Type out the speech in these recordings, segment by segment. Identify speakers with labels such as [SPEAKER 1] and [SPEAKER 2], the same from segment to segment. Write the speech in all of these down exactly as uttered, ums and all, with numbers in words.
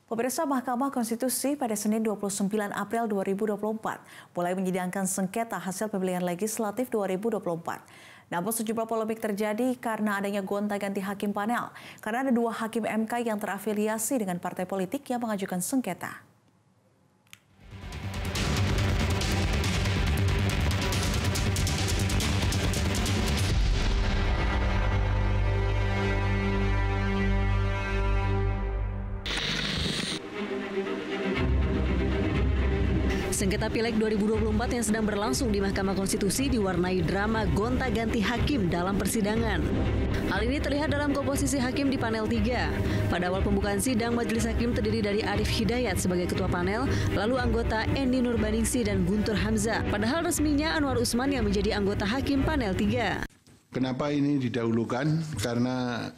[SPEAKER 1] Pemirsa, Mahkamah Konstitusi pada Senin dua puluh sembilan April dua ribu dua puluh empat mulai menyidangkan sengketa hasil pemilihan legislatif dua ribu dua puluh empat. Namun sejumlah polemik terjadi karena adanya gonta-ganti hakim panel, karena ada dua hakim M K yang terafiliasi dengan partai politik yang mengajukan sengketa.
[SPEAKER 2] Sengketa Pileg dua ribu dua puluh empat yang sedang berlangsung di Mahkamah Konstitusi diwarnai drama gonta-ganti hakim dalam persidangan. Hal ini terlihat dalam komposisi hakim di panel tiga. Pada awal pembukaan sidang, majelis hakim terdiri dari Arif Hidayat sebagai ketua panel, lalu anggota Endi Nurbaningsi dan Guntur Hamzah. Padahal resminya Anwar Usman yang menjadi anggota hakim panel tiga.
[SPEAKER 3] Kenapa ini didahulukan? Karena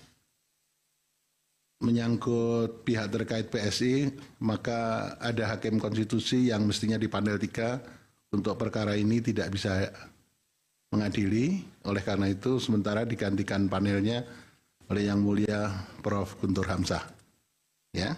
[SPEAKER 3] menyangkut pihak terkait P S I, maka ada hakim konstitusi yang mestinya di panel tiga untuk perkara ini tidak bisa mengadili. Oleh karena itu sementara digantikan panelnya oleh Yang Mulia Profesor Guntur Hamzah. Ya.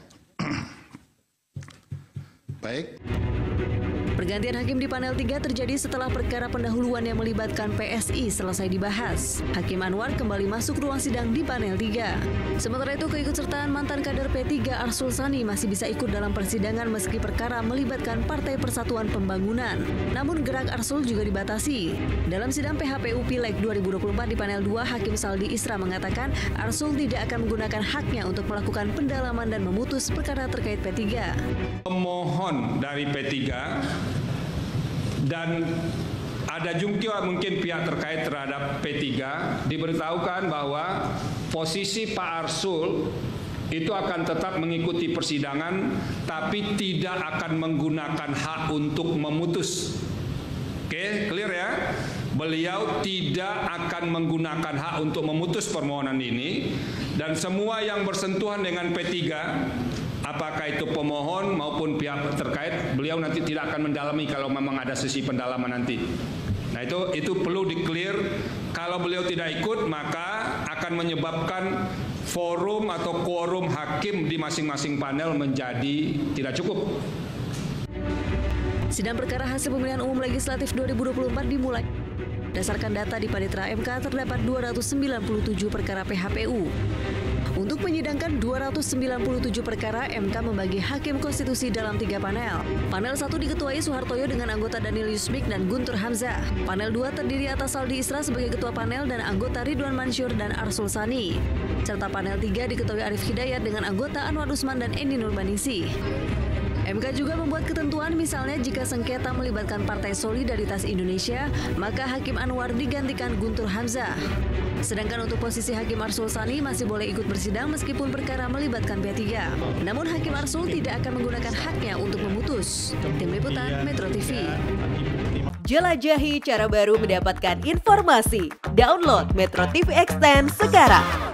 [SPEAKER 3] Baik.
[SPEAKER 2] Pergantian hakim di panel tiga terjadi setelah perkara pendahuluan yang melibatkan P S I selesai dibahas. Hakim Anwar kembali masuk ruang sidang di panel tiga. Sementara itu, keikutsertaan mantan kader P tiga Arsul Sani masih bisa ikut dalam persidangan meski perkara melibatkan Partai Persatuan Pembangunan. Namun gerak Arsul juga dibatasi. Dalam sidang P H P U Pileg dua ribu dua puluh empat di panel dua, Hakim Saldi Isra mengatakan Arsul tidak akan menggunakan haknya untuk melakukan pendalaman dan memutus perkara terkait P tiga.
[SPEAKER 4] Pemohon dari P tiga dan ada juga mungkin pihak terkait terhadap P tiga diberitahukan bahwa posisi Pak Arsul itu akan tetap mengikuti persidangan tapi tidak akan menggunakan hak untuk memutus. Oke, clear ya? Beliau tidak akan menggunakan hak untuk memutus permohonan ini, dan semua yang bersentuhan dengan P tiga, apakah itu pemohon maupun pihak terkait, beliau nanti tidak akan mendalami kalau memang ada sesi pendalaman nanti. Nah itu itu perlu di-clear. Kalau beliau tidak ikut, maka akan menyebabkan forum atau quorum hakim di masing-masing panel menjadi tidak cukup.
[SPEAKER 2] Sidang perkara hasil pemilihan umum legislatif dua ribu dua puluh empat dimulai. Berdasarkan data di Panitera M K terdapat dua ratus sembilan puluh tujuh perkara P H P U. Untuk menyidangkan dua ratus sembilan puluh tujuh perkara, M K membagi hakim konstitusi dalam tiga panel. Panel satu diketuai Soehartoyo dengan anggota Daniel Yusmik dan Guntur Hamzah. Panel dua terdiri atas Saldi Isra sebagai ketua panel dan anggota Ridwan Mansyur dan Arsul Sani. Serta panel tiga diketuai Arif Hidayat dengan anggota Anwar Usman dan Endi Nurbaningsi. M K juga membuat ketentuan, misalnya jika sengketa melibatkan Partai Solidaritas Indonesia, maka Hakim Anwar digantikan Guntur Hamzah. Sedangkan untuk posisi Hakim Arsul Sani masih boleh ikut bersidang meskipun perkara melibatkan P tiga. Namun Hakim Arsul tidak aakan menggunakan haknya untuk memutus. Tim Liputan Metro T V.
[SPEAKER 5] Jelajahi cara baru mendapatkan informasi. Download Metro T V Extend sekarang.